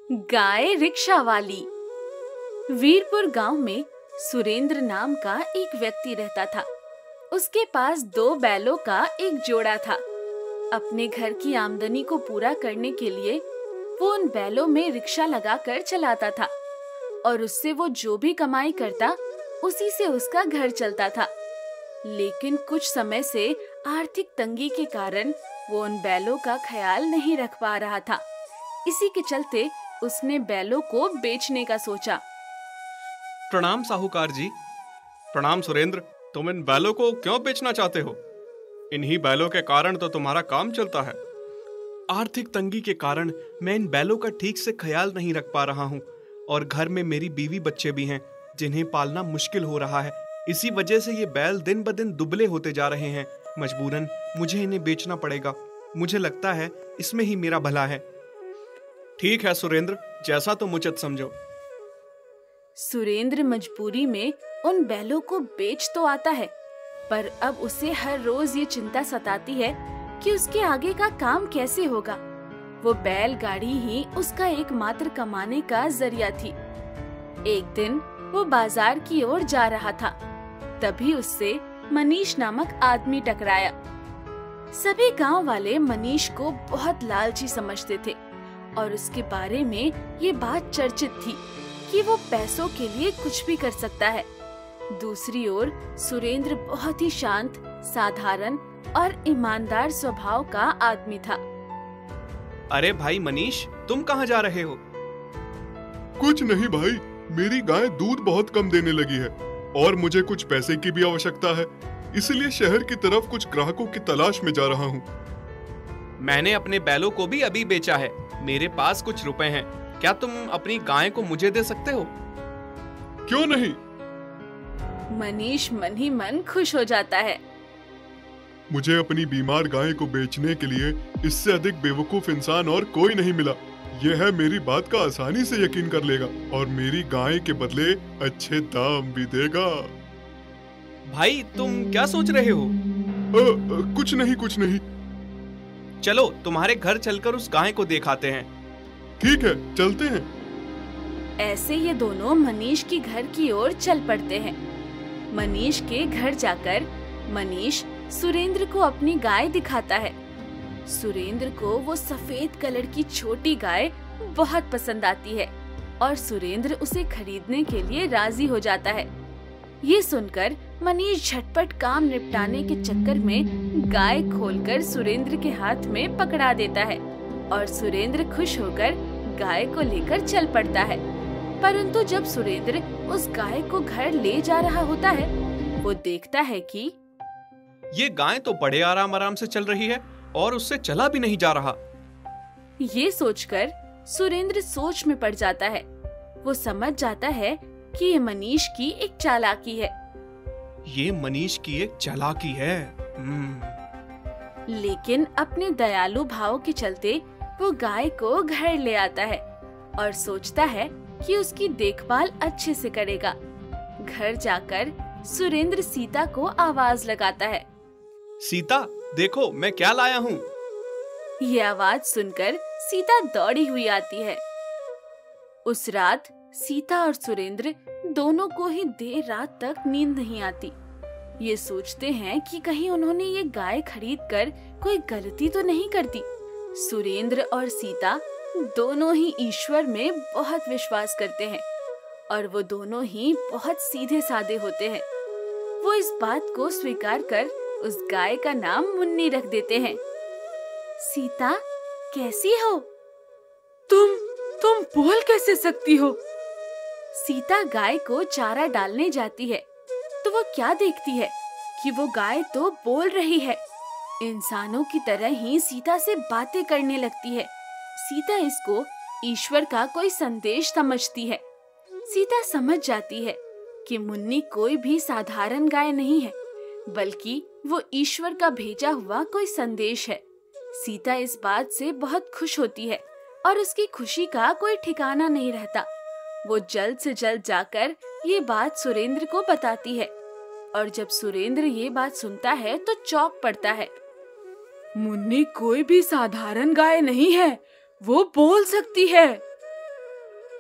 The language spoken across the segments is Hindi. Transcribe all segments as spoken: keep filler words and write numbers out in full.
गाय रिक्शा वाली। वीरपुर गांव में सुरेंद्र नाम का एक व्यक्ति रहता था। उसके पास दो बैलों का एक जोड़ा था। अपने घर की आमदनी को पूरा करने के लिए वो उन बैलों में रिक्शा लगाकर चलाता था और उससे वो जो भी कमाई करता उसी से उसका घर चलता था। लेकिन कुछ समय से आर्थिक तंगी के कारण वो उन बैलों का ख्याल नहीं रख पा रहा था। इसी के चलते उसने बैलों को बेचने का सोचा। प्रणाम साहूकार जी। प्रणाम सुरेंद्र। तुम इन बैलों को क्यों बेचना चाहते हो? इन्हीं बैलों के कारण तो तुम्हारा काम चलता है। आर्थिक तंगी के कारण मैं इन बैलों का ठीक से ख्याल नहीं रख पा रहा हूँ और घर में मेरी बीवी बच्चे भी हैं जिन्हें पालना मुश्किल हो रहा है। इसी वजह से ये बैल दिन ब दिन दुबले होते जा रहे हैं। मजबूरन मुझे इन्हें बेचना पड़ेगा। मुझे लगता है इसमें ही मेरा भला है। ठीक है सुरेंद्र, जैसा तुम उचित समझो। सुरेंद्र मजबूरी में उन बैलों को बेच तो आता है, पर अब उसे हर रोज ये चिंता सताती है कि उसके आगे का काम कैसे होगा। वो बैलगाड़ी ही उसका एकमात्र कमाने का जरिया थी। एक दिन वो बाजार की ओर जा रहा था, तभी उससे मनीष नामक आदमी टकराया। सभी गांव वाले मनीष को बहुत लालची समझते थे और उसके बारे में ये बात चर्चित थी कि वो पैसों के लिए कुछ भी कर सकता है। दूसरी ओर सुरेंद्र बहुत ही शांत, साधारण और ईमानदार स्वभाव का आदमी था। अरे भाई मनीष, तुम कहाँ जा रहे हो? कुछ नहीं भाई, मेरी गाय दूध बहुत कम देने लगी है और मुझे कुछ पैसे की भी आवश्यकता है, इसलिए शहर की तरफ कुछ ग्राहकों की तलाश में जा रहा हूँ। मैंने अपने बैलों को भी अभी बेचा है। मेरे पास कुछ रुपए हैं। क्या तुम अपनी गाय को मुझे दे सकते हो? क्यों नहीं? मनीष मन ही मन खुश हो जाता है। मुझे अपनी बीमार गाय को बेचने के लिए इससे अधिक बेवकूफ इंसान और कोई नहीं मिला। यह है मेरी बात का आसानी से यकीन कर लेगा और मेरी गाय के बदले अच्छे दाम भी देगा। भाई तुम क्या सोच रहे हो? आ, आ, कुछ नहीं कुछ नहीं। चलो तुम्हारे घर चलकर उस गाय को दिखाते हैं। ठीक है, चलते हैं। ऐसे ये दोनों मनीष की घर की ओर चल पड़ते हैं। मनीष के घर जाकर मनीष सुरेंद्र को अपनी गाय दिखाता है। सुरेंद्र को वो सफेद कलर की छोटी गाय बहुत पसंद आती है और सुरेंद्र उसे खरीदने के लिए राजी हो जाता है। ये सुनकर मनीष झटपट काम निपटाने के चक्कर में गाय खोलकर सुरेंद्र के हाथ में पकड़ा देता है और सुरेंद्र खुश होकर गाय को लेकर चल पड़ता है। परंतु जब सुरेंद्र उस गाय को घर ले जा रहा होता है, वो देखता है कि ये गाय तो बड़े आराम आराम से चल रही है और उससे चला भी नहीं जा रहा। ये सोचकर सुरेंद्र सोच में पड़ जाता है। वो समझ जाता है कि ये मनीष की एक चालाकी है। ये मनीष की एक चालाकी है। हम्म। लेकिन अपने दयालु भाव के चलते वो गाय को घर ले आता है और सोचता है कि उसकी देखभाल अच्छे से करेगा। घर जाकर सुरेंद्र सीता को आवाज लगाता है। सीता, देखो मैं क्या लाया हूँ। ये आवाज सुनकर सीता दौड़ी हुई आती है। उस रात सीता और सुरेंद्र दोनों को ही देर रात तक नींद नहीं आती। ये सोचते हैं कि कहीं उन्होंने ये गाय खरीदकर कोई गलती तो नहीं कर दी। सुरेंद्र और सीता दोनों ही ईश्वर में बहुत विश्वास करते हैं और वो दोनों ही बहुत सीधे साधे होते हैं। वो इस बात को स्वीकार कर उस गाय का नाम मुन्नी रख देते हैं। सीता, कैसी हो? तुम तुम बोल कैसे सकती हो? सीता गाय को चारा डालने जाती है तो वो क्या देखती है कि वो गाय तो बोल रही है। इंसानों की तरह ही सीता से बातें करने लगती है। सीता इसको ईश्वर का कोई संदेश समझती है। सीता समझ जाती है कि मुन्नी कोई भी साधारण गाय नहीं है, बल्कि वो ईश्वर का भेजा हुआ कोई संदेश है। सीता इस बात से बहुत खुश होती है और उसकी खुशी का कोई ठिकाना नहीं रहता। वो जल्द से जल्द जाकर ये बात सुरेंद्र को बताती है और जब सुरेंद्र ये बात सुनता है तो चौंक पड़ता है। मुन्नी कोई भी साधारण गाय नहीं है, वो बोल सकती है।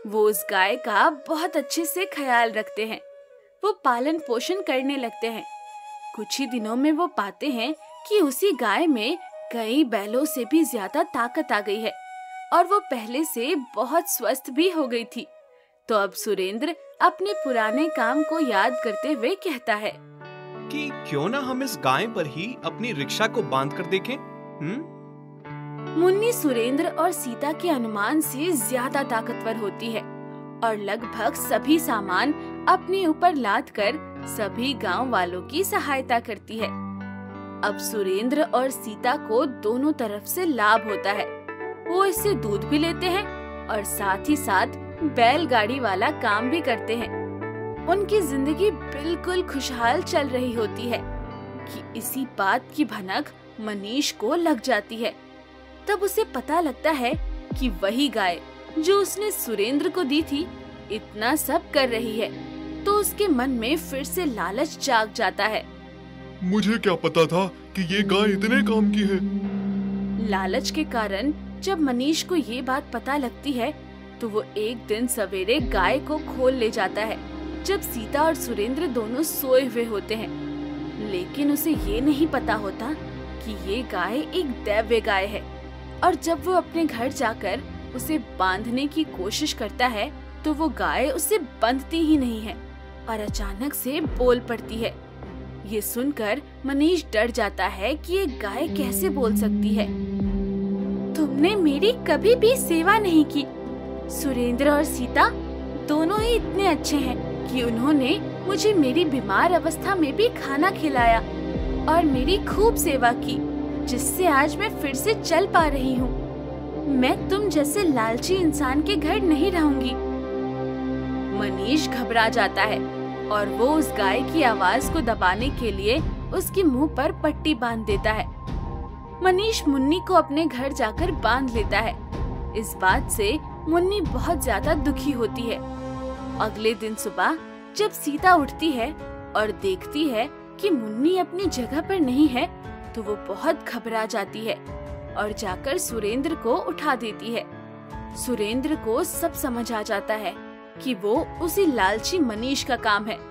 वो उस गाय का बहुत अच्छे से ख्याल रखते हैं। वो पालन पोषण करने लगते हैं। कुछ ही दिनों में वो पाते हैं कि उसी गाय में कई बैलों से भी ज्यादा ताकत आ गई है और वो पहले से बहुत स्वस्थ भी हो गई थी। तो अब सुरेंद्र अपने पुराने काम को याद करते हुए कहता है कि क्यों ना हम इस गाय पर ही अपनी रिक्शा को बांध कर देखें? हम्म? मुन्नी सुरेंद्र और सीता के अनुमान से ज्यादा ताकतवर होती है और लगभग सभी सामान अपने ऊपर लाद कर सभी गांव वालों की सहायता करती है। अब सुरेंद्र और सीता को दोनों तरफ से लाभ होता है। वो इससे दूध भी लेते हैं और साथ ही साथ बैलगाड़ी वाला काम भी करते हैं। उनकी जिंदगी बिल्कुल खुशहाल चल रही होती है कि इसी बात की भनक मनीष को लग जाती है। तब उसे पता लगता है कि वही गाय जो उसने सुरेंद्र को दी थी इतना सब कर रही है। तो उसके मन में फिर से लालच जाग जाता है। मुझे क्या पता था कि ये गाय इतने काम की है। लालच के कारण जब मनीष को ये बात पता लगती है तो वो एक दिन सवेरे गाय को खोल ले जाता है जब सीता और सुरेंद्र दोनों सोए हुए होते हैं। लेकिन उसे ये नहीं पता होता कि ये गाय एक दैव्य गाय है और जब वो अपने घर जाकर उसे बांधने की कोशिश करता है तो वो गाय उसे बंधती ही नहीं है और अचानक से बोल पड़ती है। ये सुनकर मनीष डर जाता है कि ये गाय कैसे बोल सकती है। तुमने मेरी कभी भी सेवा नहीं की। सुरेंद्र और सीता दोनों ही इतने अच्छे हैं कि उन्होंने मुझे मेरी बीमार अवस्था में भी खाना खिलाया और मेरी खूब सेवा की, जिससे आज मैं फिर से चल पा रही हूँ। मैं तुम जैसे लालची इंसान के घर नहीं रहूंगी। मनीष घबरा जाता है और वो उस गाय की आवाज को दबाने के लिए उसके मुंह पर पट्टी बांध देता है। मनीष मुन्नी को अपने घर जाकर बांध लेता है। इस बात से मुन्नी बहुत ज्यादा दुखी होती है। अगले दिन सुबह जब सीता उठती है और देखती है कि मुन्नी अपनी जगह पर नहीं है तो वो बहुत घबरा जाती है और जाकर सुरेंद्र को उठा देती है। सुरेंद्र को सब समझ आ जाता है कि वो उसी लालची मनीष का काम है।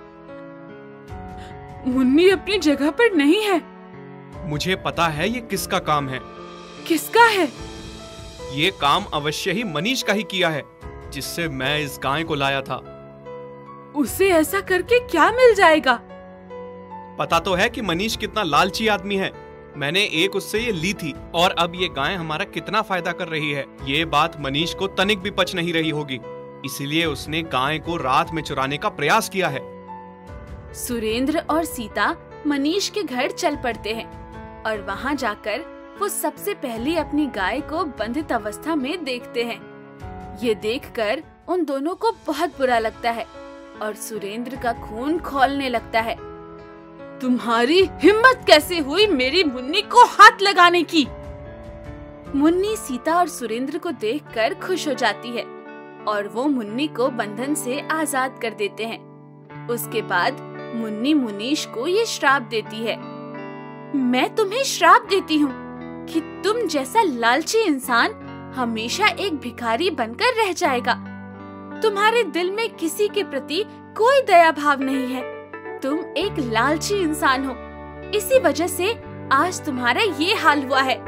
मुन्नी अपनी जगह पर नहीं है। मुझे पता है ये किसका काम है। किसका है? ये काम अवश्य ही मनीष का ही किया है, जिससे मैं इस गाय को लाया था। उसे ऐसा करके क्या मिल जाएगा? पता तो है कि मनीष कितना लालची आदमी है। मैंने एक उससे ये ली थी और अब ये गाय हमारा कितना फायदा कर रही है, ये बात मनीष को तनिक भी पच नहीं रही होगी। इसीलिए उसने गाय को रात में चुराने का प्रयास किया है। सुरेंद्र और सीता मनीष के घर चल पड़ते हैं और वहाँ जाकर वो सबसे पहले अपनी गाय को बंधित अवस्था में देखते हैं। ये देखकर उन दोनों को बहुत बुरा लगता है और सुरेंद्र का खून खौलने लगता है। तुम्हारी हिम्मत कैसे हुई मेरी मुन्नी को हाथ लगाने की? मुन्नी सीता और सुरेंद्र को देखकर खुश हो जाती है और वो मुन्नी को बंधन से आजाद कर देते हैं। उसके बाद मुन्नी मुनीश को ये श्राप देती है। मैं तुम्हें श्राप देती हूँ कि तुम जैसा लालची इंसान हमेशा एक भिखारी बनकर रह जाएगा। तुम्हारे दिल में किसी के प्रति कोई दया भाव नहीं है। तुम एक लालची इंसान हो। इसी वजह से आज तुम्हारा ये हाल हुआ है।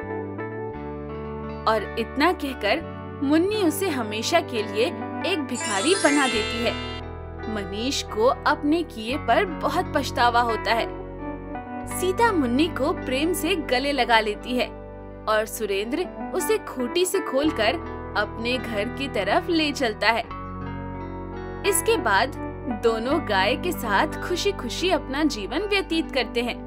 और इतना कहकर मुन्नी उसे हमेशा के लिए एक भिखारी बना देती है। मनीष को अपने किए पर बहुत पछतावा होता है। सीता मुन्नी को प्रेम से गले लगा लेती है और सुरेंद्र उसे खूंटी से खोलकर अपने घर की तरफ ले चलता है। इसके बाद दोनों गाय के साथ खुशी खुशी अपना जीवन व्यतीत करते हैं।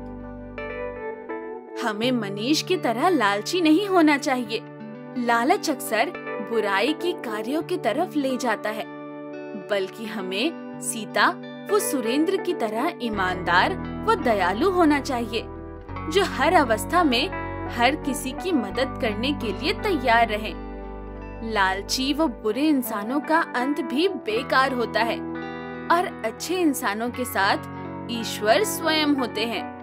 हमें मनीष की तरह लालची नहीं होना चाहिए। लालच अक्सर बुराई की कार्यों की तरफ ले जाता है, बल्कि हमें सीता वो सुरेंद्र की तरह ईमानदार व दयालु होना चाहिए, जो हर अवस्था में हर किसी की मदद करने के लिए तैयार रहे। लालची व बुरे इंसानों का अंत भी बेकार होता है और अच्छे इंसानों के साथ ईश्वर स्वयं होते हैं।